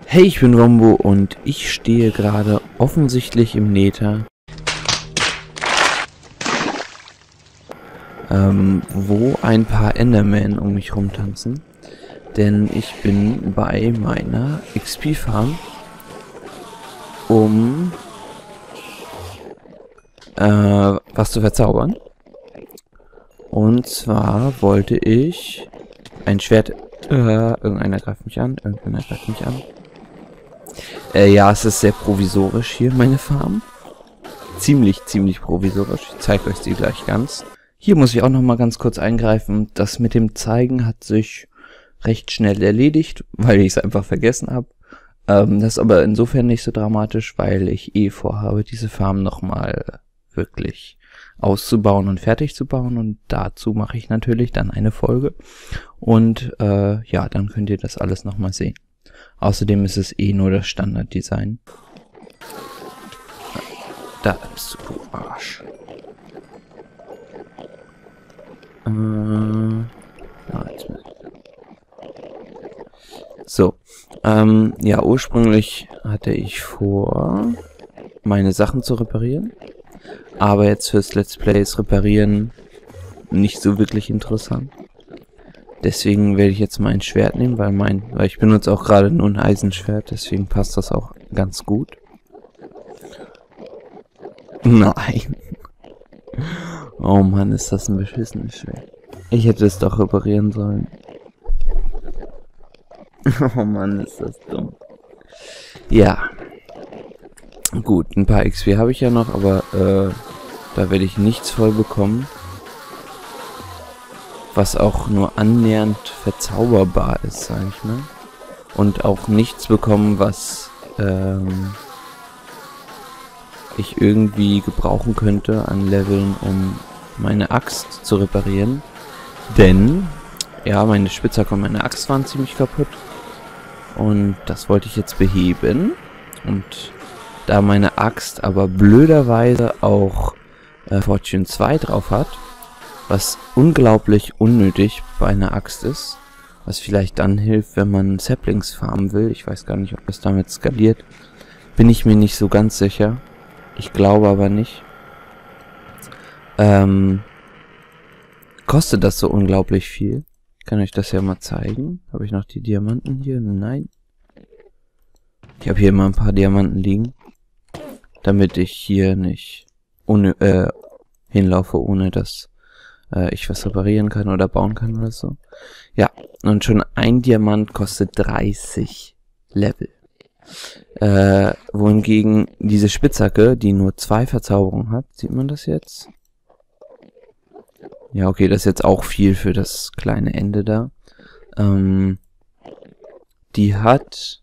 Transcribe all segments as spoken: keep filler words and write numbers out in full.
Hey, ich bin Wombo und ich stehe gerade offensichtlich im Nether, ähm, wo ein paar Endermen um mich rumtanzen, denn ich bin bei meiner X P-Farm, um äh, was zu verzaubern. Und zwar wollte ich ein Schwert, äh, irgendeiner greift mich an, irgendeiner greift mich an. Äh, ja, es ist sehr provisorisch hier, meine Farm. Ziemlich, ziemlich provisorisch. Ich zeige euch die gleich ganz. Hier muss ich auch noch mal ganz kurz eingreifen. Das mit dem Zeigen hat sich recht schnell erledigt, weil ich es einfach vergessen habe. Ähm, das ist aber insofern nicht so dramatisch, weil ich eh vorhabe, diese Farm noch mal wirklich auszubauen und fertig zu bauen. Und dazu mache ich natürlich dann eine Folge. Und äh, ja, dann könnt ihr das alles noch mal sehen. Außerdem ist es eh nur das Standarddesign. Da bist du, du Arsch. Äh, ah, jetzt so, ähm, ja, ursprünglich hatte ich vor, meine Sachen zu reparieren. Aber jetzt fürs Let's Play ist Reparieren nicht so wirklich interessant. Deswegen werde ich jetzt mal ein Schwert nehmen, weil mein, weil ich benutze auch gerade nur ein Eisenschwert, deswegen passt das auch ganz gut. Nein. Oh Mann, ist das ein beschissenes Schwert. Ich hätte es doch reparieren sollen. Oh Mann, ist das dumm. Ja. Gut, ein paar X P habe ich ja noch, aber äh, da werde ich nichts voll bekommen, was auch nur annähernd verzauberbar ist, sage ich mal. Und auch nichts bekommen, was ähm, ich irgendwie gebrauchen könnte an Leveln, um meine Axt zu reparieren. Denn, ja, meine Spitzhacke und meine Axt waren ziemlich kaputt. Und das wollte ich jetzt beheben. Und da meine Axt aber blöderweise auch äh, Fortune zwei drauf hat, was unglaublich unnötig bei einer Axt ist, was vielleicht dann hilft, wenn man Saplings farmen will. Ich weiß gar nicht, ob das damit skaliert. Bin ich mir nicht so ganz sicher. Ich glaube aber nicht. Ähm, kostet das so unglaublich viel? Ich kann euch das ja mal zeigen. Habe ich noch die Diamanten hier? Nein. Ich habe hier mal ein paar Diamanten liegen, damit ich hier nicht ohne, äh, hinlaufe, ohne dass äh, ich was reparieren kann oder bauen kann oder so. Ja, und schon ein Diamant kostet dreißig Level. Äh, wohingegen diese Spitzhacke, die nur zwei Verzauberungen hat, sieht man das jetzt? Ja, okay, das ist jetzt auch viel für das kleine Ende da. Ähm, die hat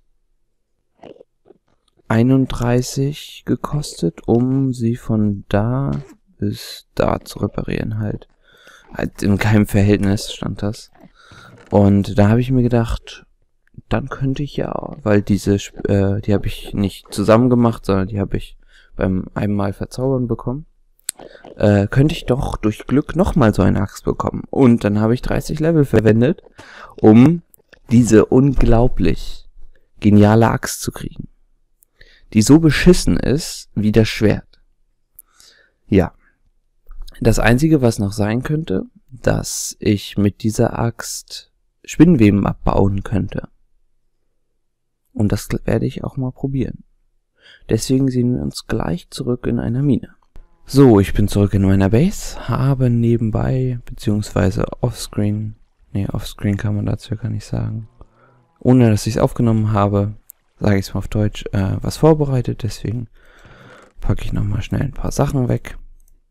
einunddreißig gekostet, um sie von da bis da zu reparieren halt. Halt in keinem Verhältnis stand das. Und da habe ich mir gedacht, dann könnte ich ja, weil diese, äh, die habe ich nicht zusammen gemacht, sondern die habe ich beim einmal verzaubern bekommen, äh, könnte ich doch durch Glück nochmal so eine Axt bekommen. Und dann habe ich dreißig Level verwendet, um diese unglaublich geniale Axt zu kriegen, die so beschissen ist wie das Schwert. Ja. Das Einzige, was noch sein könnte, dass ich mit dieser Axt Spinnweben abbauen könnte. Und das werde ich auch mal probieren. Deswegen sehen wir uns gleich zurück in einer Mine. So, ich bin zurück in meiner Base, habe nebenbei, beziehungsweise offscreen, nee, offscreen kann man dazu gar nicht sagen, ohne dass ich es aufgenommen habe, sage ich es mal auf Deutsch, äh, was vorbereitet. Deswegen packe ich nochmal schnell ein paar Sachen weg.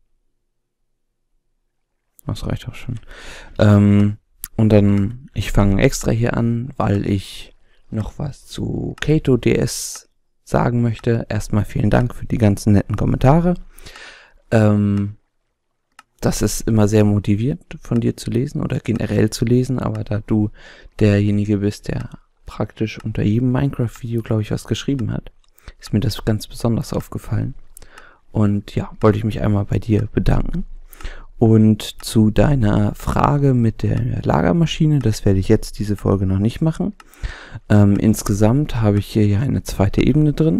Das reicht auch schon. Ähm, und dann, ich fange extra hier an, weil ich noch was zu Kato D S sagen möchte. Erstmal vielen Dank für die ganzen netten Kommentare. Ähm, das ist immer sehr motivierend von dir zu lesen oder generell zu lesen, aber da du derjenige bist, der praktisch unter jedem Minecraft-Video, glaube ich, was geschrieben hat, ist mir das ganz besonders aufgefallen. Und ja, wollte ich mich einmal bei dir bedanken. Und zu deiner Frage mit der Lagermaschine, das werde ich jetzt diese Folge noch nicht machen. Ähm, insgesamt habe ich hier ja eine zweite Ebene drin.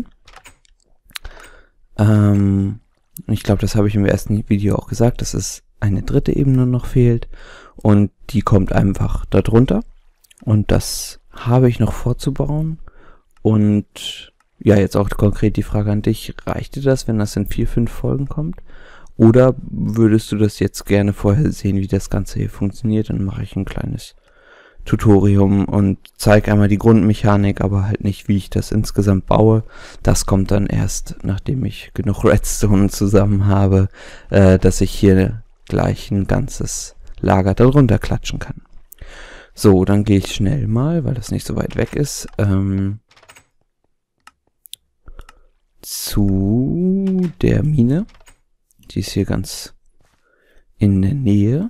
Ähm, ich glaube, das habe ich im ersten Video auch gesagt, dass es eine dritte Ebene noch fehlt. Und die kommt einfach darunter. Und das habe ich noch vorzubauen. Und ja, jetzt auch konkret die Frage an dich. Reicht dir das, wenn das in vier, fünf Folgen kommt? Oder würdest du das jetzt gerne vorher sehen, wie das Ganze hier funktioniert? Dann mache ich ein kleines Tutorium und zeige einmal die Grundmechanik, aber halt nicht, wie ich das insgesamt baue. Das kommt dann erst, nachdem ich genug Redstone zusammen habe, äh, dass ich hier gleich ein ganzes Lager darunter klatschen kann. So, dann gehe ich schnell mal, weil das nicht so weit weg ist, ähm, zu der Mine. Die ist hier ganz in der Nähe.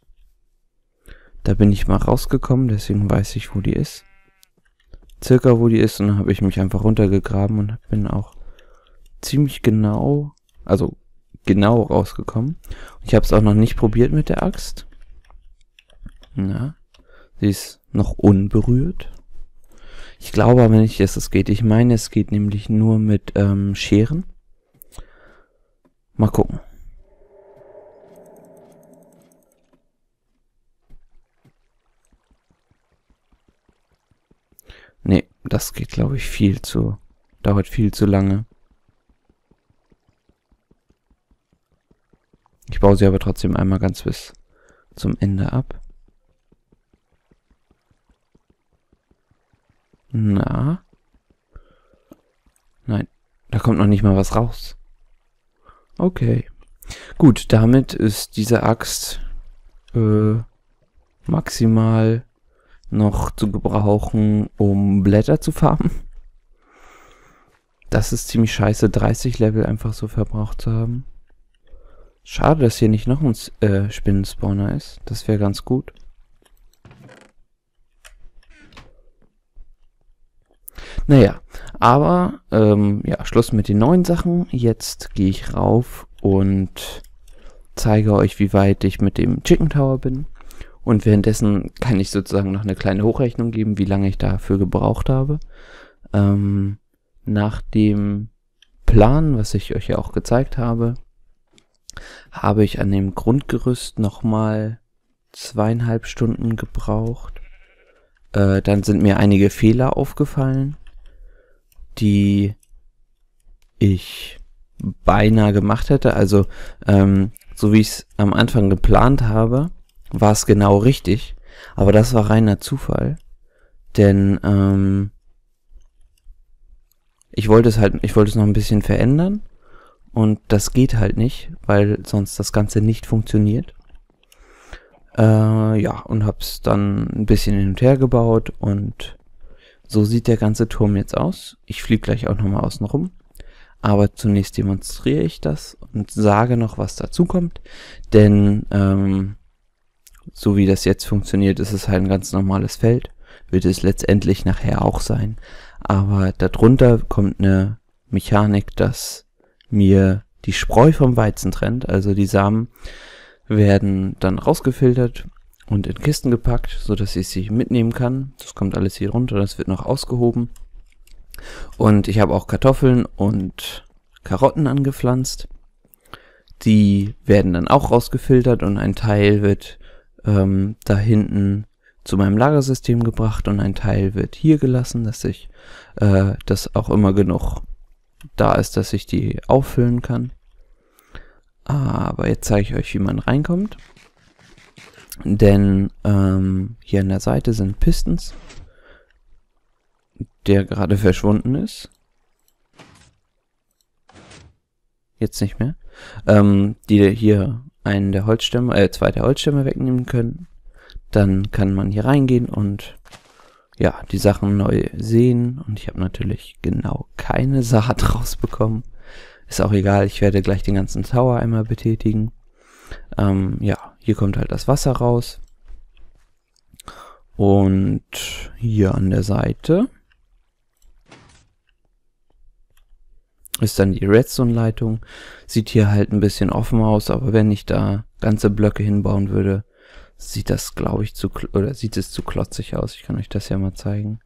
Da bin ich mal rausgekommen, deswegen weiß ich, wo die ist. Circa wo die ist, und dann habe ich mich einfach runtergegraben und bin auch ziemlich genau, also genau rausgekommen. Ich habe es auch noch nicht probiert mit der Axt. Na, sie ist noch unberührt. Ich glaube aber nicht, dass es geht. Ich meine, es geht nämlich nur mit ähm, Scheren. Mal gucken. Nee, das geht, glaube ich, viel zu... Dauert viel zu lange. Ich baue sie aber trotzdem einmal ganz bis zum Ende ab. Na? Nein, da kommt noch nicht mal was raus. Okay. Gut, damit ist diese Axt äh, maximal noch zu gebrauchen, um Blätter zu farmen. Das ist ziemlich scheiße, dreißig Level einfach so verbraucht zu haben. Schade, dass hier nicht noch ein äh, Spinnenspawner ist. Das wäre ganz gut. Naja, aber ähm, ja, Schluss mit den neuen Sachen. Jetzt gehe ich rauf und zeige euch, wie weit ich mit dem Chicken Tower bin. Und währenddessen kann ich sozusagen noch eine kleine Hochrechnung geben, wie lange ich dafür gebraucht habe. Ähm, nach dem Plan, was ich euch ja auch gezeigt habe, habe ich an dem Grundgerüst nochmal zweieinhalb Stunden gebraucht. Äh, dann sind mir einige Fehler aufgefallen, die ich beinahe gemacht hätte. Also, ähm, so wie ich es am Anfang geplant habe, war es genau richtig. Aber das war reiner Zufall. Denn, ähm, ich wollte es halt, ich wollte es noch ein bisschen verändern. Und das geht halt nicht, weil sonst das Ganze nicht funktioniert. Äh, ja, und hab's dann ein bisschen hin und her gebaut und so sieht der ganze Turm jetzt aus. Ich fliege gleich auch nochmal außen rum. Aber zunächst demonstriere ich das und sage noch, was dazu kommt. Denn ähm, so wie das jetzt funktioniert, ist es halt ein ganz normales Feld. Wird es letztendlich nachher auch sein. Aber darunter kommt eine Mechanik, dass mir die Spreu vom Weizen trennt. Also die Samen werden dann rausgefiltert und in Kisten gepackt, so dass ich sie mitnehmen kann. Das kommt alles hier runter, das wird noch ausgehoben. Und ich habe auch Kartoffeln und Karotten angepflanzt. Die werden dann auch rausgefiltert und ein Teil wird ähm, da hinten zu meinem Lagersystem gebracht und ein Teil wird hier gelassen, dass ich äh, das auch immer genug da ist, dass ich die auffüllen kann. Aber jetzt zeige ich euch, wie man reinkommt. Denn ähm, hier an der Seite sind Pistons, der gerade verschwunden ist. Jetzt nicht mehr. Ähm, die hier einen der Holzstämme, äh, zwei der Holzstämme wegnehmen können. Dann kann man hier reingehen und ja, die Sachen neu sehen. Und ich habe natürlich genau keine Saat rausbekommen. Ist auch egal, ich werde gleich den ganzen Tower einmal betätigen. Ähm, ja, hier kommt halt das Wasser raus. Und hier an der Seite ist dann die Redstone-Leitung. Sieht hier halt ein bisschen offen aus, aber wenn ich da ganze Blöcke hinbauen würde, sieht das, glaube ich, zu, oder sieht es zu klotzig aus. Ich kann euch das ja mal zeigen.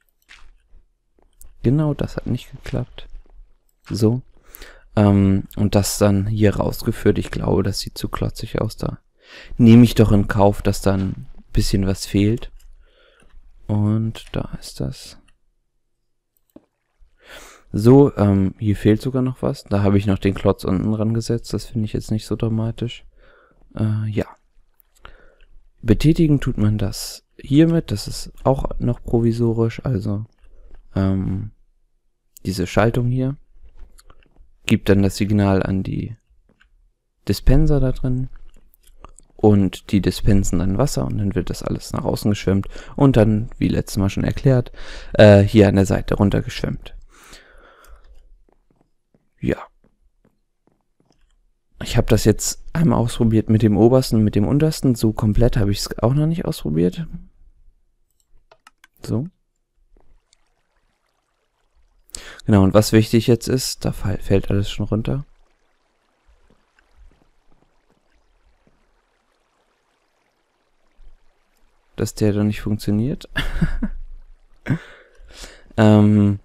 Genau, das hat nicht geklappt. So. Ähm, und das dann hier rausgeführt. Ich glaube, das sieht zu klotzig aus. Da nehme ich doch in Kauf, dass da ein bisschen was fehlt. Und da ist das. So, ähm, hier fehlt sogar noch was. Da habe ich noch den Klotz unten dran gesetzt. Das finde ich jetzt nicht so dramatisch. Äh, ja. Betätigen tut man das hiermit. Das ist auch noch provisorisch. Also, ähm, diese Schaltung hier gibt dann das Signal an die Dispenser da drin. Und die dispensen dann Wasser und dann wird das alles nach außen geschwemmt. Und dann, wie letztes Mal schon erklärt, äh, hier an der Seite runtergeschwemmt. Ja. Ich habe das jetzt einmal ausprobiert mit dem obersten und mit dem untersten. So komplett habe ich es auch noch nicht ausprobiert. So. Genau, und was wichtig jetzt ist, da fällt alles schon runter. Dass der da nicht funktioniert. ähm...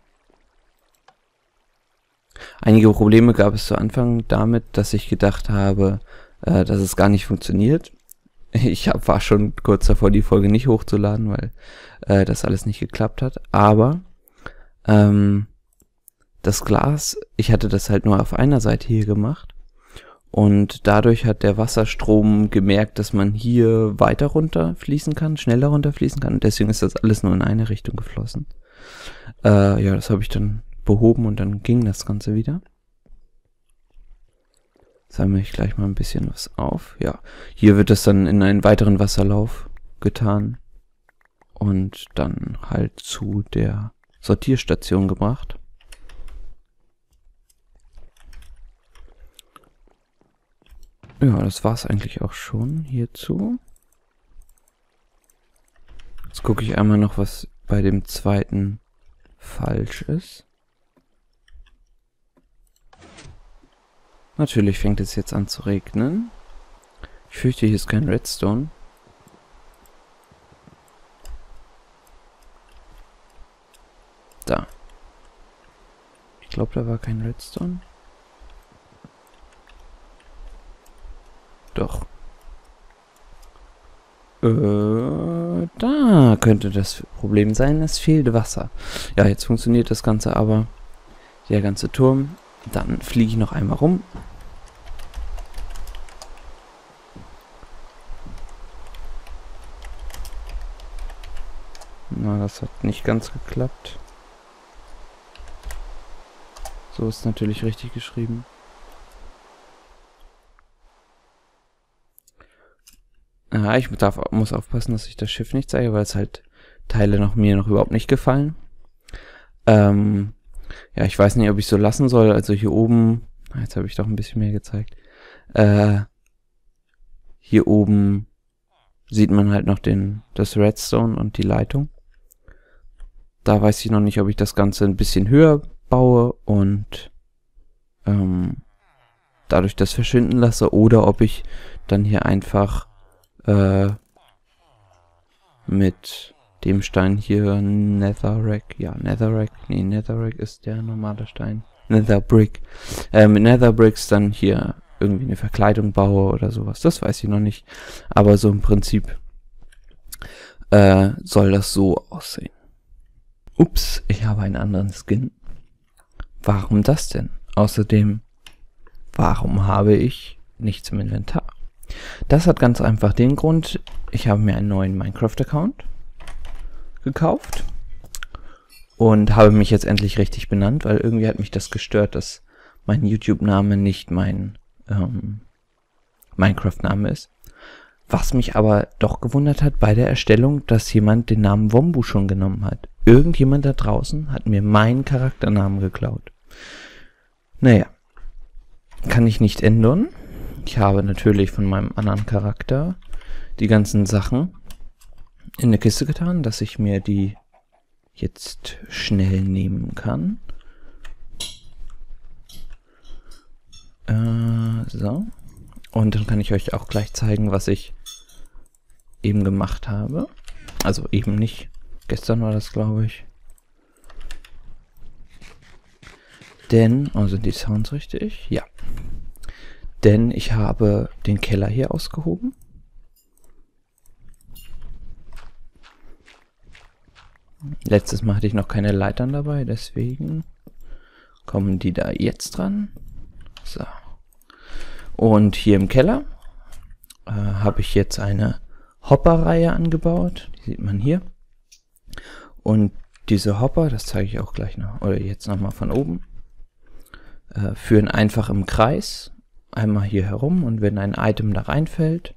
Einige Probleme gab es zu Anfang damit, dass ich gedacht habe, äh, dass es gar nicht funktioniert. Ich hab, war schon kurz davor, die Folge nicht hochzuladen, weil äh, das alles nicht geklappt hat. Aber ähm, das Glas, ich hatte das halt nur auf einer Seite hier gemacht. Und dadurch hat der Wasserstrom gemerkt, dass man hier weiter runter fließen kann, schneller runter fließen kann. Und deswegen ist das alles nur in eine Richtung geflossen. Äh, ja, das habe ich dann behoben und dann ging das Ganze wieder. Sammle ich gleich mal ein bisschen was auf. Ja, hier wird das dann in einen weiteren Wasserlauf getan und dann halt zu der Sortierstation gebracht. Ja, das war es eigentlich auch schon hierzu. Jetzt gucke ich einmal noch, was bei dem zweiten falsch ist. Natürlich fängt es jetzt an zu regnen. Ich fürchte, hier ist kein Redstone. Da. Ich glaube, da war kein Redstone. Doch. Äh, da könnte das Problem sein. Es fehlt Wasser. Ja, jetzt funktioniert das Ganze aber. Der ganze Turm. Dann fliege ich noch einmal rum. Na, das hat nicht ganz geklappt. So ist natürlich richtig geschrieben. Ah, ich darf, muss aufpassen, dass ich das Schiff nicht zeige, weil es halt Teile noch mir noch überhaupt nicht gefallen. Ähm... Ja, ich weiß nicht, ob ich so lassen soll. Also hier oben, jetzt habe ich doch ein bisschen mehr gezeigt. Äh, hier oben sieht man halt noch den, das Redstone und die Leitung. Da weiß ich noch nicht, ob ich das Ganze ein bisschen höher baue und ähm, dadurch das verschwinden lasse oder ob ich dann hier einfach äh, mit dem Stein hier Netherrack, ja, Netherrack, nee, Netherrack ist der normale Stein, Netherbrick, äh, mit Netherbricks dann hier irgendwie eine Verkleidung baue oder sowas, das weiß ich noch nicht, aber so im Prinzip äh, soll das so aussehen. Ups, ich habe einen anderen Skin. Warum das denn? Außerdem, warum habe ich nichts im Inventar? Das hat ganz einfach den Grund, ich habe mir einen neuen Minecraft-Account gekauft und habe mich jetzt endlich richtig benannt, weil irgendwie hat mich das gestört, dass mein YouTube-Name nicht mein ähm, Minecraft-Name ist. Was mich aber doch gewundert hat bei der Erstellung, dass jemand den Namen Wombu schon genommen hat. Irgendjemand da draußen hat mir meinen Charakternamen geklaut. Naja, kann ich nicht ändern. Ich habe natürlich von meinem anderen Charakter die ganzen Sachen in eine Kiste getan, dass ich mir die jetzt schnell nehmen kann. Äh, so. Und dann kann ich euch auch gleich zeigen, was ich eben gemacht habe. Also eben nicht. Gestern war das, glaube ich. Denn, oh, sind die Sounds richtig? Ja. Denn ich habe den Keller hier ausgehoben. Letztes Mal hatte ich noch keine Leitern dabei, deswegen kommen die da jetzt dran. So. Und hier im Keller äh, habe ich jetzt eine Hopper-Reihe angebaut. Die sieht man hier. Und diese Hopper, das zeige ich auch gleich noch, oder jetzt nochmal von oben, äh, führen einfach im Kreis einmal hier herum, und wenn ein Item da reinfällt,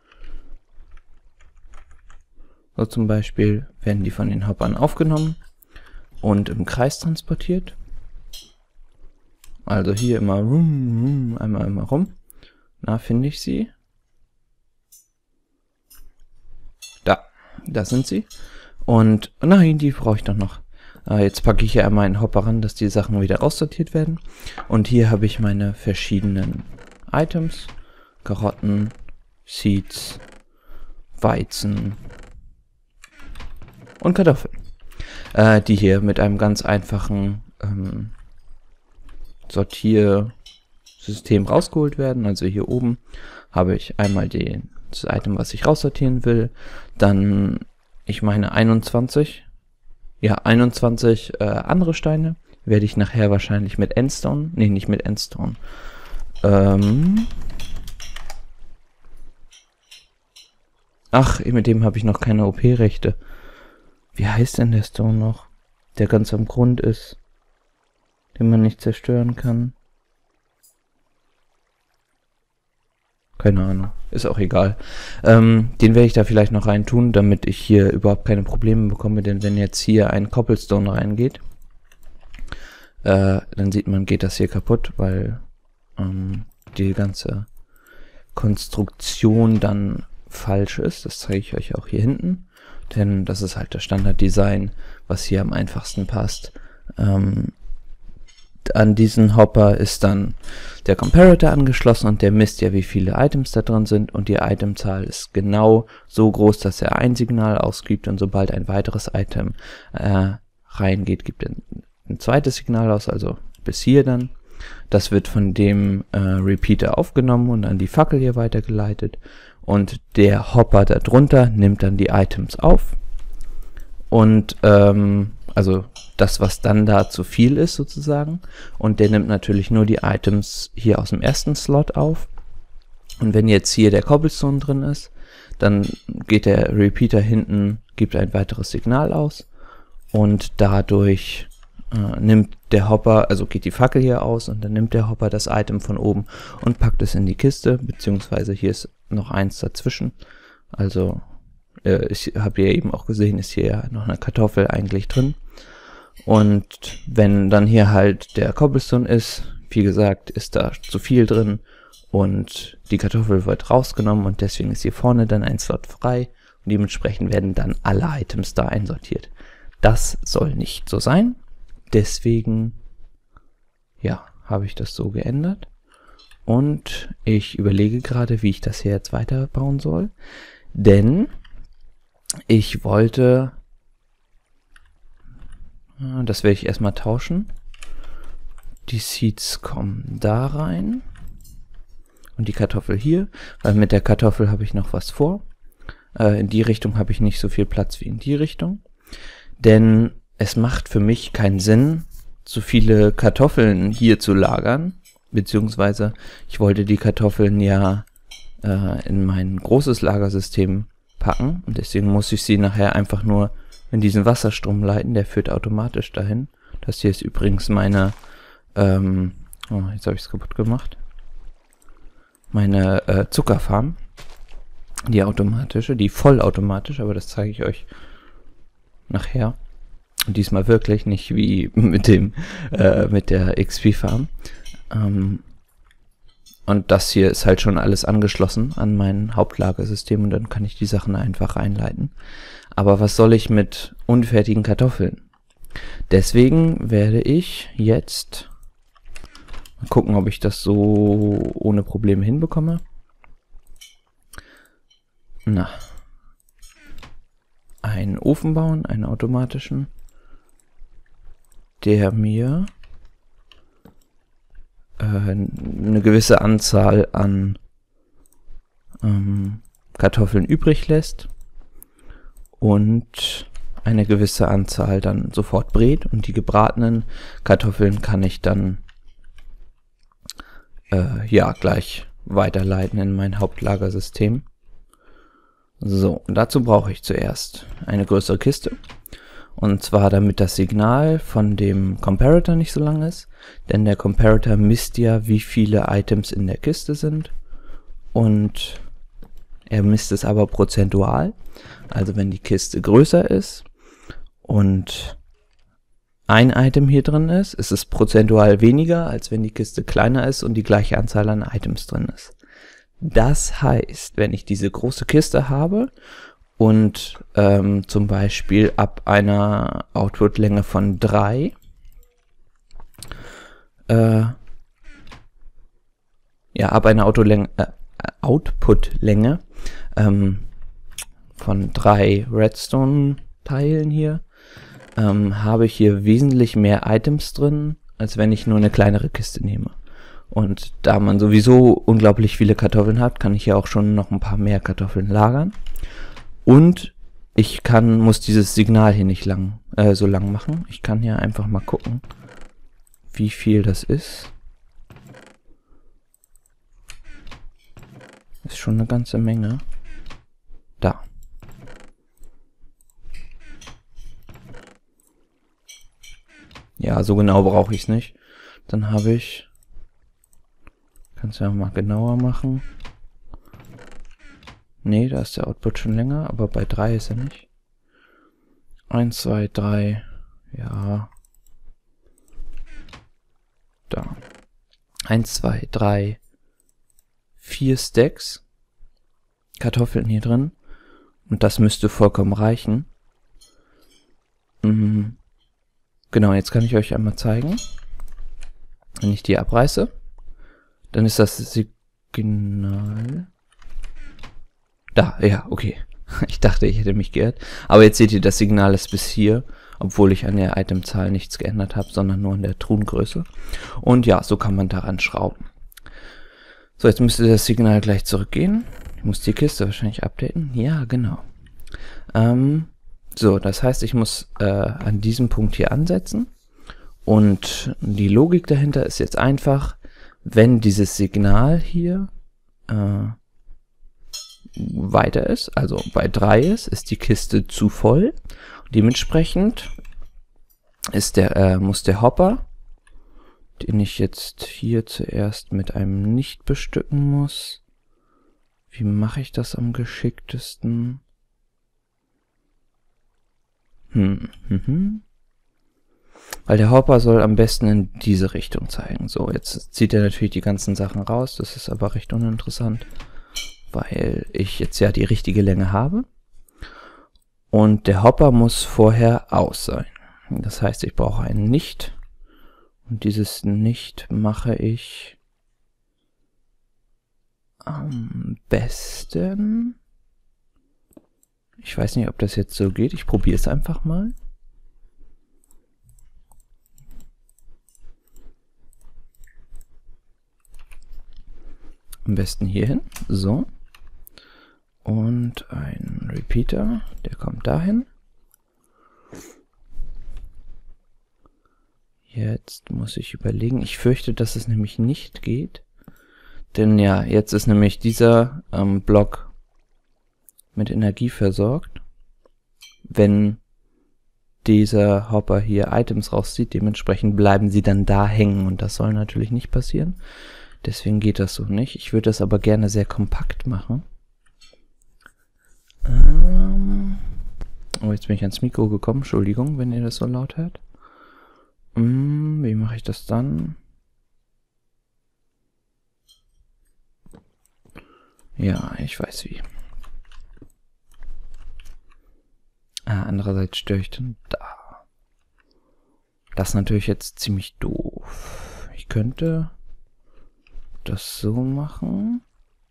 so zum Beispiel, werden die von den Hoppern aufgenommen und im Kreis transportiert. Also hier immer rum, rum, einmal immer rum. Na, finde ich sie? Da, da sind sie. Und nein, die brauche ich doch noch. Äh, jetzt packe ich hier einmal einen Hopper ran, dass die Sachen wieder aussortiert werden. Und hier habe ich meine verschiedenen Items. Karotten, Seeds, Weizen und Kartoffeln. Äh, die hier mit einem ganz einfachen ähm, Sortiersystem rausgeholt werden. Also hier oben habe ich einmal den, das Item, was ich raussortieren will. Dann, ich meine einundzwanzig. Ja, einundzwanzig äh, andere Steine. Werde ich nachher wahrscheinlich mit Endstone. Nee, nicht mit Endstone. Ähm... Ach, mit dem habe ich noch keine O P-Rechte. Wie heißt denn der Stone noch? Der ganz am Grund ist. Den man nicht zerstören kann. Keine Ahnung. Ist auch egal. Ähm, den werde ich da vielleicht noch rein tun, damit ich hier überhaupt keine Probleme bekomme. Denn wenn jetzt hier ein Cobblestone reingeht, äh, dann sieht man, geht das hier kaputt, weil ähm, die ganze Konstruktion dann falsch ist. Das zeige ich euch auch hier hinten. Denn das ist halt das Standarddesign, was hier am einfachsten passt. Ähm, an diesen Hopper ist dann der Comparator angeschlossen und der misst ja, wie viele Items da drin sind, und die Itemzahl ist genau so groß, dass er ein Signal ausgibt, und sobald ein weiteres Item äh, reingeht, gibt er ein, ein zweites Signal aus, also bis hier dann. Das wird von dem äh, Repeater aufgenommen und an die Fackel hier weitergeleitet, und der Hopper darunter nimmt dann die Items auf und ähm, also das, was dann da zu viel ist sozusagen, und der nimmt natürlich nur die Items hier aus dem ersten Slot auf. Und wenn jetzt hier der Cobblestone drin ist, dann geht der Repeater hinten, gibt ein weiteres Signal aus, und dadurch äh, nimmt der Hopper, also geht die Fackel hier aus, und dann nimmt der Hopper das Item von oben und packt es in die Kiste, beziehungsweise hier ist noch eins dazwischen. Also äh, ich habe ja eben auch gesehen, ist hier ja noch eine Kartoffel eigentlich drin. Und wenn dann hier halt der Cobblestone ist, wie gesagt, ist da zu viel drin und die Kartoffel wird rausgenommen, und deswegen ist hier vorne dann ein Slot frei, und dementsprechend werden dann alle Items da einsortiert. Das soll nicht so sein. Deswegen, ja, habe ich das so geändert. Und ich überlege gerade, wie ich das hier jetzt weiterbauen soll. Denn ich wollte, das werde ich erstmal tauschen. Die Seeds kommen da rein. Und die Kartoffel hier, weil mit der Kartoffel habe ich noch was vor. Äh, in die Richtung habe ich nicht so viel Platz wie in die Richtung. Denn es macht für mich keinen Sinn, so viele Kartoffeln hier zu lagern. Beziehungsweise ich wollte die Kartoffeln ja äh, in mein großes Lagersystem packen. Und deswegen muss ich sie nachher einfach nur in diesen Wasserstrom leiten. Der führt automatisch dahin. Das hier ist übrigens meine... Ähm, oh, jetzt habe ich es kaputt gemacht. Meine äh, Zuckerfarm. Die automatische, die vollautomatisch, aber das zeige ich euch nachher. Und diesmal wirklich, nicht wie mit dem äh, mit der X P-Farm. Ähm, und das hier ist halt schon alles angeschlossen an mein Hauptlagersystem, und dann kann ich die Sachen einfach reinleiten. Aber was soll ich mit unfertigen Kartoffeln? Deswegen werde ich jetzt Mal gucken, ob ich das so ohne Probleme hinbekomme. Na. Einen Ofen bauen, einen automatischen, der mir äh, eine gewisse Anzahl an ähm, Kartoffeln übrig lässt und eine gewisse Anzahl dann sofort brät, und die gebratenen Kartoffeln kann ich dann äh, ja gleich weiterleiten in mein Hauptlagersystem. So, und dazu brauche ich zuerst eine größere Kiste, und zwar damit das Signal von dem Comparator nicht so lang ist, denn der Comparator misst ja, wie viele Items in der Kiste sind, und er misst es aber prozentual. Also wenn die Kiste größer ist und ein Item hier drin ist, ist es prozentual weniger, als wenn die Kiste kleiner ist und die gleiche Anzahl an Items drin ist. Das heißt, wenn ich diese große Kiste habe und ähm, zum Beispiel ab einer Output-Länge von drei äh, ja, ab einer Autolänge, äh, Output-Länge ähm, von drei Redstone-Teilen hier, ähm, habe ich hier wesentlich mehr Items drin, als wenn ich nur eine kleinere Kiste nehme. Und da man sowieso unglaublich viele Kartoffeln hat, kann ich ja auch schon noch ein paar mehr Kartoffeln lagern. Und ich kann, muss dieses Signal hier nicht lang, äh, so lang machen. Ich kann hier einfach mal gucken, wie viel das ist. Ist schon eine ganze Menge. Da. Ja, so genau brauche ich es nicht. Dann habe ich... Kannst du ja mal genauer machen. Nee, da ist der Output schon länger, aber bei drei ist er nicht. eins, zwei, drei. Ja. Da. eins, zwei, drei. vier Stacks Kartoffeln hier drin. Und das müsste vollkommen reichen. Mhm. Genau, jetzt kann ich euch einmal zeigen. Wenn ich die abreiße, dann ist das Signal... Da, ja, okay. Ich dachte, ich hätte mich geirrt. Aber jetzt seht ihr, das Signal ist bis hier, obwohl ich an der Itemzahl nichts geändert habe, sondern nur an der Truhengröße. Und ja, so kann man daran schrauben. So, jetzt müsste das Signal gleich zurückgehen. Ich muss die Kiste wahrscheinlich updaten. Ja, genau. Ähm, so, das heißt, ich muss äh, an diesem Punkt hier ansetzen. Und die Logik dahinter ist jetzt einfach, wenn dieses Signal hier äh, weiter ist, also bei drei ist, ist die Kiste zu voll. Dementsprechend ist der, äh, muss der Hopper, den ich jetzt hier zuerst mit einem nicht bestücken muss. Wie mache ich das am geschicktesten? Hm, hm, hm. Weil der Hopper soll am besten in diese Richtung zeigen. So, jetzt zieht er natürlich die ganzen Sachen raus. Das ist aber recht uninteressant, weil ich jetzt ja die richtige Länge habe. Und der Hopper muss vorher aus sein. Das heißt, ich brauche einen Nicht. Und dieses Nicht mache ich am besten... Ich weiß nicht, ob das jetzt so geht. Ich probiere es einfach mal. Am besten hier hin. So. Und ein Repeater, der kommt dahin. Jetzt muss ich überlegen. Ich fürchte, dass es nämlich nicht geht. Denn ja, jetzt ist nämlich dieser ähm, Block mit Energie versorgt. Wenn dieser Hopper hier Items rauszieht, dementsprechend bleiben sie dann da hängen. Und das soll natürlich nicht passieren. Deswegen geht das so nicht. Ich würde das aber gerne sehr kompakt machen. Ähm oh, jetzt bin ich ans Mikro gekommen. Entschuldigung, wenn ihr das so laut hört. Hm, wie mache ich das dann? Ja, ich weiß wie. Ah, andererseits störe ich dann da. Das ist natürlich jetzt ziemlich doof. Ich könnte... das so machen.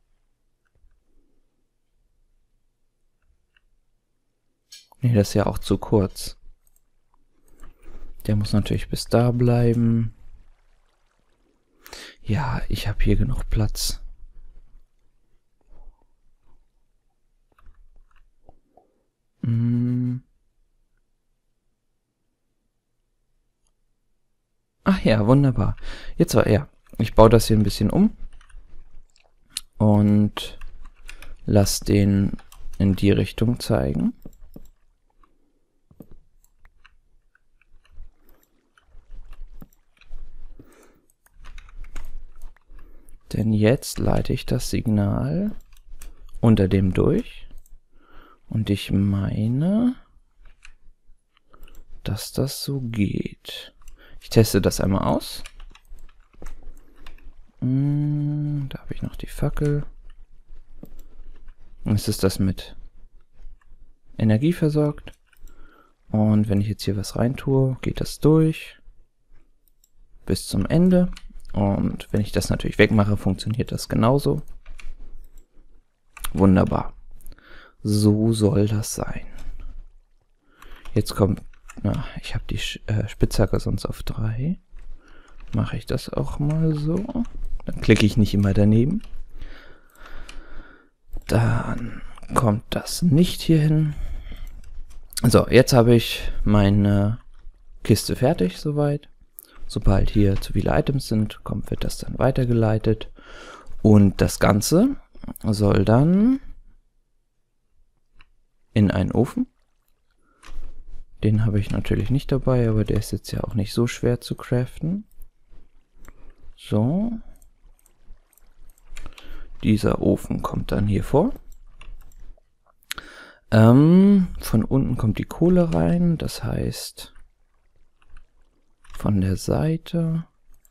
Nee, das ist ja auch zu kurz. Der muss natürlich bis da bleiben. Ja, ich habe hier genug Platz. Hm. Ach ja, wunderbar. Jetzt war er. Ich baue das hier ein bisschen um. Und lass den in die Richtung zeigen. Denn jetzt leite ich das Signal unter dem durch. Und ich meine, dass das so geht. Ich teste das einmal aus. Hm, da habe ich noch die Fackel. Jetzt ist das mit Energie versorgt. Und wenn ich jetzt hier was rein tue, geht das durch bis zum Ende. Und wenn ich das natürlich wegmache, funktioniert das genauso. Wunderbar. So soll das sein. Jetzt kommt, na, ich habe die äh, Spitzhacke sonst auf drei. Mache ich das auch mal so. Dann klicke ich nicht immer daneben. Dann kommt das nicht hier hin. So, jetzt habe ich meine Kiste fertig soweit. Sobald hier zu viele Items sind, kommt, wird das dann weitergeleitet. Und das Ganze soll dann in einen Ofen. Den habe ich natürlich nicht dabei, aber der ist jetzt ja auch nicht so schwer zu craften. So. Dieser Ofen kommt dann hier vor. Ähm, von unten kommt die Kohle rein, das heißt von der Seite.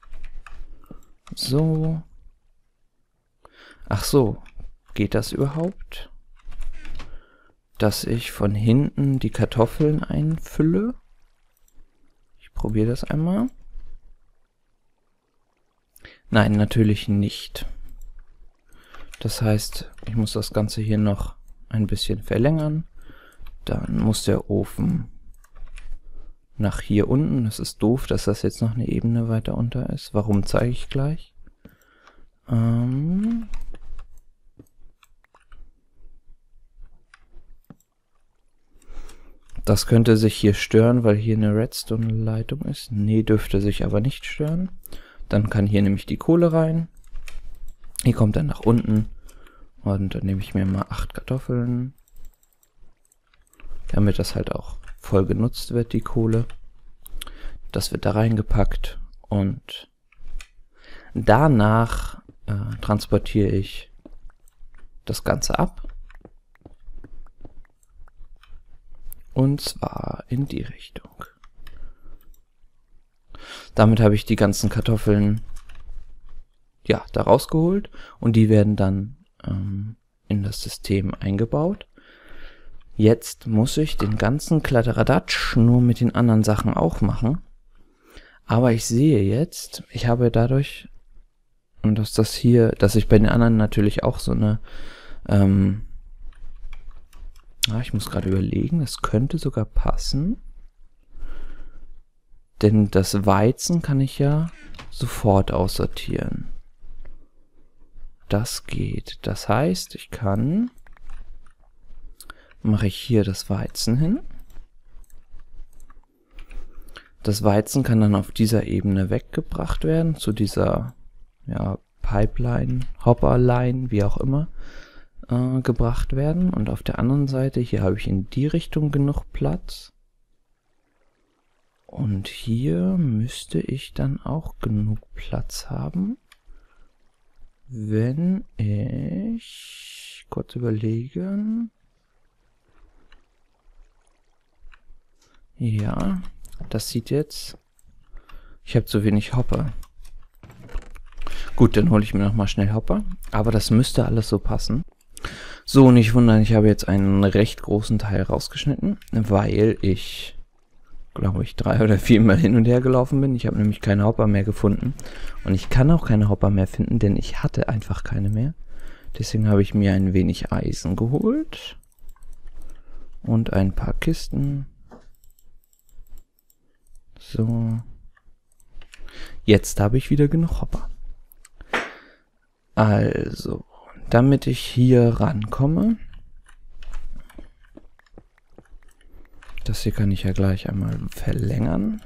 So. Ach so, geht das überhaupt? Dass ich von hinten die Kartoffeln einfülle? Ich probiere das einmal. Nein, natürlich nicht. Das heißt, ich muss das Ganze hier noch ein bisschen verlängern. Dann muss der Ofen nach hier unten. Das ist doof, dass das jetzt noch eine Ebene weiter unter ist. Warum, zeige ich gleich. Ähm das könnte sich hier stören, weil hier eine Redstone-Leitung ist. Nee, dürfte sich aber nicht stören. Dann kann hier nämlich die Kohle rein. Die kommt dann nach unten. Und dann nehme ich mir mal acht Kartoffeln. Damit das halt auch voll genutzt wird, die Kohle. Das wird da reingepackt. Und danach äh, transportiere ich das Ganze ab. Und zwar in die Richtung. Damit habe ich die ganzen Kartoffeln ja, da rausgeholt. Und die werden dann ähm, in das System eingebaut. Jetzt muss ich den ganzen Kladderadatsch nur mit den anderen Sachen auch machen. Aber ich sehe jetzt, ich habe dadurch, und dass das hier, dass ich bei den anderen natürlich auch so eine, ähm, ja, ich muss gerade überlegen, das könnte sogar passen. Denn das Weizen kann ich ja sofort aussortieren. Das geht. Das heißt, ich kann, mache ich hier das Weizen hin. Das Weizen kann dann auf dieser Ebene weggebracht werden, zu dieser ja, Pipeline, Hopperline, wie auch immer, äh, gebracht werden. Und auf der anderen Seite, hier habe ich in die Richtung genug Platz. Und hier müsste ich dann auch genug Platz haben, wenn ich kurz überlegen. Ja, das sieht jetzt. Ich habe zu wenig Hopper. Gut, dann hole ich mir noch mal schnell Hopper. Aber das müsste alles so passen. So, nicht wundern, ich habe jetzt einen recht großen Teil rausgeschnitten, weil ich glaube ich, drei oder viermal hin und her gelaufen bin. Ich habe nämlich keine Hopper mehr gefunden. Und ich kann auch keine Hopper mehr finden, denn ich hatte einfach keine mehr. Deswegen habe ich mir ein wenig Eisen geholt. Und ein paar Kisten. So. Jetzt habe ich wieder genug Hopper. Also, damit ich hier rankomme. Das hier kann ich ja gleich einmal verlängern.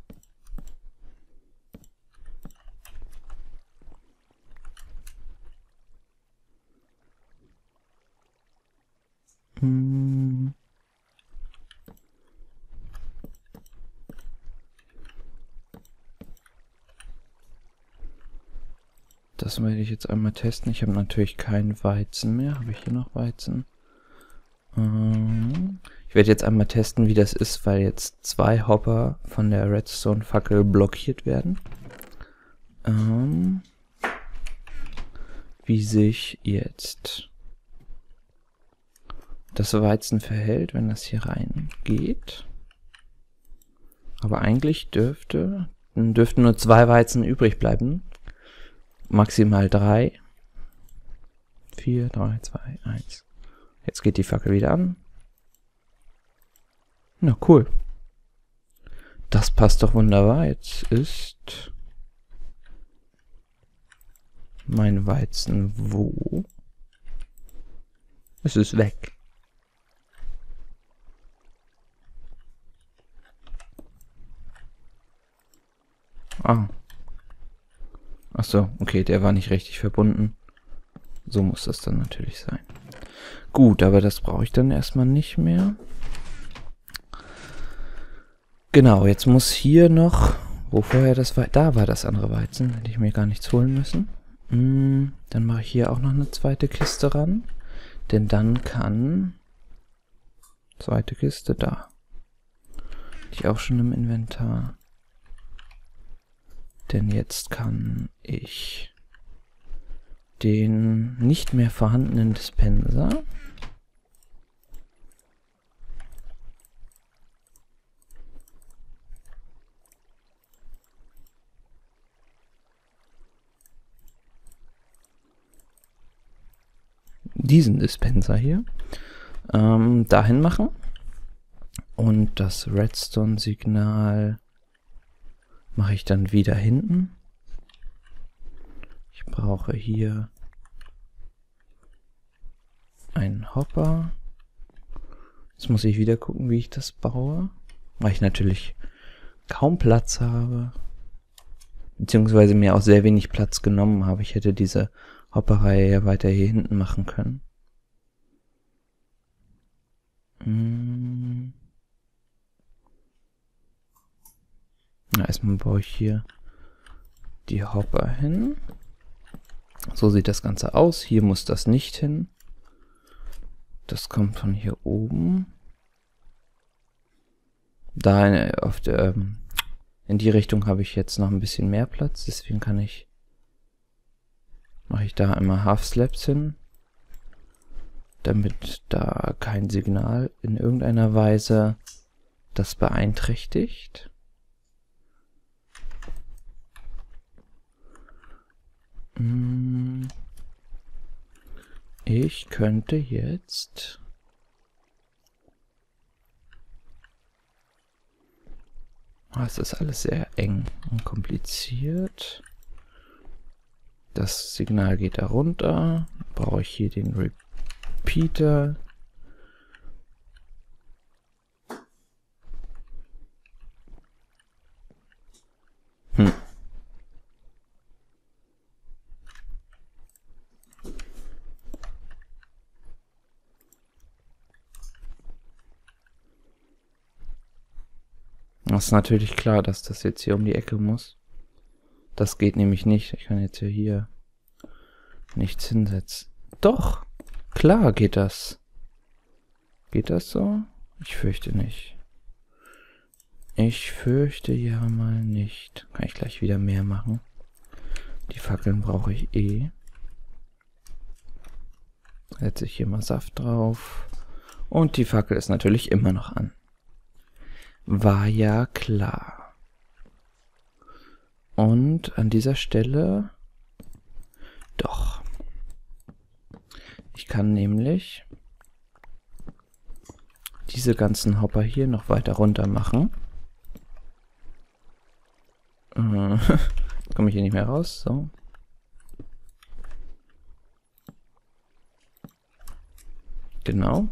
Hm. Das werde ich jetzt einmal testen. Ich habe natürlich keinen Weizen mehr. Habe ich hier noch Weizen? Ähm, ich werde jetzt einmal testen, wie das ist, weil jetzt zwei Hopper von der Redstone-Fackel blockiert werden. Ähm, wie sich jetzt das Weizen verhält, wenn das hier reingeht. Aber eigentlich dürfte, dürften nur zwei Weizen übrig bleiben. Maximal drei. Vier, drei, zwei, eins. Jetzt geht die Fackel wieder an. Na cool. Das passt doch wunderbar. Jetzt ist mein Weizen wo? Es ist weg. Ah. Ach so, okay, der war nicht richtig verbunden. So muss das dann natürlich sein. Gut, aber das brauche ich dann erstmal nicht mehr. Genau, jetzt muss hier noch, wo vorher das war, da war das andere Weizen, hätte ich mir gar nichts holen müssen. Hm, dann mache ich hier auch noch eine zweite Kiste ran, denn dann kann, zweite Kiste da, hatte ich auch schon im Inventar, denn jetzt kann ich den nicht mehr vorhandenen Dispenser diesen Dispenser hier ähm, dahin machen und das Redstone-Signal mache ich dann wieder hinten. Ich brauche hier einen Hopper. Jetzt muss ich wieder gucken, wie ich das baue, weil ich natürlich kaum Platz habe, beziehungsweise mir auch sehr wenig Platz genommen habe. Ich hätte diese Hopperreihe ja weiter hier hinten machen können. Hm. Na, erstmal baue ich hier die Hopper hin. So sieht das Ganze aus. Hier muss das nicht hin. Das kommt von hier oben. Da auf der, in die Richtung habe ich jetzt noch ein bisschen mehr Platz. Deswegen kann ich, mache ich da einmal Half Slabs hin, damit da kein Signal in irgendeiner Weise das beeinträchtigt. Ich könnte jetzt es ist alles sehr eng und kompliziert. Das Signal geht da runter. Brauche ich hier den Repeater. Hm. Das ist natürlich klar, dass das jetzt hier um die Ecke muss. Das geht nämlich nicht. Ich kann jetzt hier, hier nichts hinsetzen. Doch, klar geht das. Geht das so? Ich fürchte nicht. Ich fürchte ja mal nicht. Kann ich gleich wieder mehr machen. Die Fackeln brauche ich eh. Setze ich hier mal Saft drauf. Und die Fackel ist natürlich immer noch an. War ja klar. Und an dieser Stelle... Doch. Ich kann nämlich diese ganzen Hopper hier noch weiter runter machen. Äh, komme ich hier nicht mehr raus. So. Genau.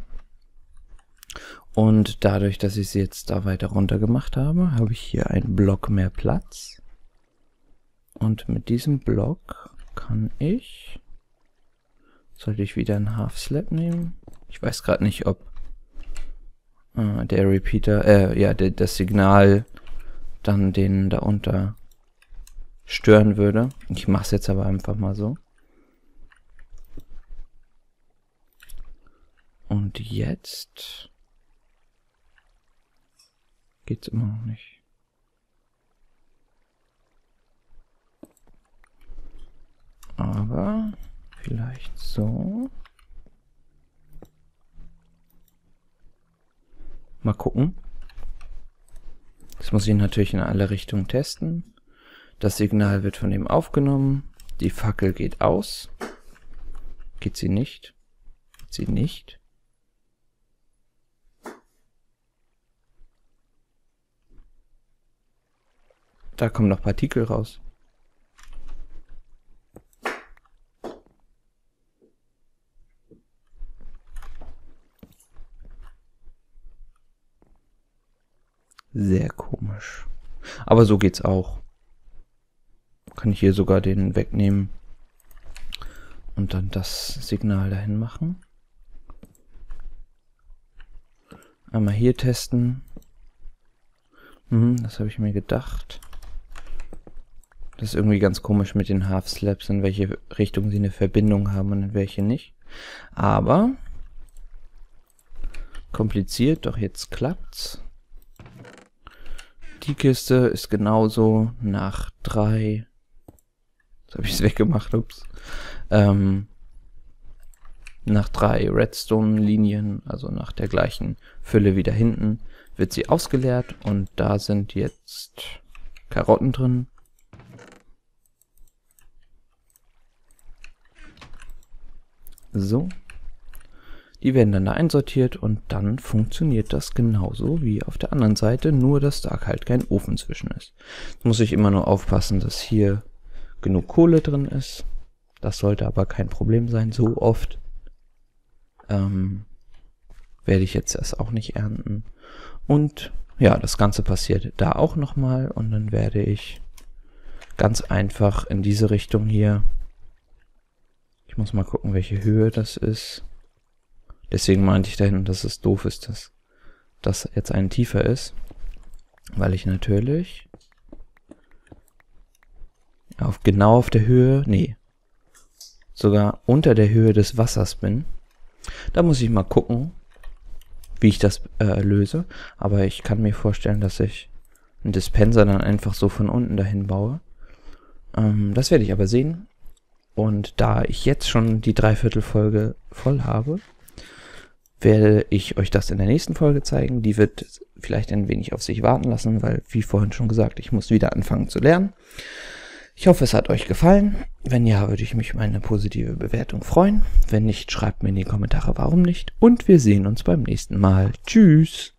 Und dadurch, dass ich sie jetzt da weiter runter gemacht habe, habe ich hier einen Block mehr Platz. Und mit diesem Block kann ich... Sollte ich wieder einen Half Slab nehmen? Ich weiß gerade nicht, ob äh, der Repeater, äh, ja, der, das Signal dann den da unter stören würde. Ich mache es jetzt aber einfach mal so. Und jetzt geht's immer noch nicht. Aber vielleicht so. Mal gucken. Das muss ich natürlich in alle Richtungen testen. Das Signal wird von ihm aufgenommen. Die Fackel geht aus. Geht sie nicht? Geht sie nicht? Da kommen noch Partikel raus. Sehr komisch. Aber so geht's auch. Kann ich hier sogar den wegnehmen und dann das Signal dahin machen. Einmal hier testen. Hm, das habe ich mir gedacht. Das ist irgendwie ganz komisch mit den Half Slabs, in welche Richtung sie eine Verbindung haben und in welche nicht. Aber kompliziert, doch jetzt klappt's. Die Kiste ist genauso nach drei. Jetzt habe ich es weggemacht, ups. Ähm, nach drei Redstone-Linien, also nach der gleichen Fülle wie da hinten, wird sie ausgeleert und da sind jetzt Karotten drin. So. Die werden dann da einsortiert und dann funktioniert das genauso wie auf der anderen Seite, nur dass da halt kein Ofen zwischen ist. Jetzt muss ich immer nur aufpassen, dass hier genug Kohle drin ist. Das sollte aber kein Problem sein. So oft ähm, werde ich jetzt das auch nicht ernten. Und ja, das Ganze passiert da auch nochmal und dann werde ich ganz einfach in diese Richtung hier, ich muss mal gucken, welche Höhe das ist. Deswegen meinte ich da hinten, dass es doof ist, dass das jetzt ein tiefer ist, weil ich natürlich auf genau auf der Höhe, nee, sogar unter der Höhe des Wassers bin. Da muss ich mal gucken, wie ich das äh, löse, aber ich kann mir vorstellen, dass ich einen Dispenser dann einfach so von unten dahin baue. Ähm, das werde ich aber sehen. Und da ich jetzt schon die Dreiviertelfolge voll habe, werde ich euch das in der nächsten Folge zeigen. Die wird vielleicht ein wenig auf sich warten lassen, weil, wie vorhin schon gesagt, ich muss wieder anfangen zu lernen. Ich hoffe, es hat euch gefallen. Wenn ja, würde ich mich über eine positive Bewertung freuen. Wenn nicht, schreibt mir in die Kommentare, warum nicht. Und wir sehen uns beim nächsten Mal. Tschüss!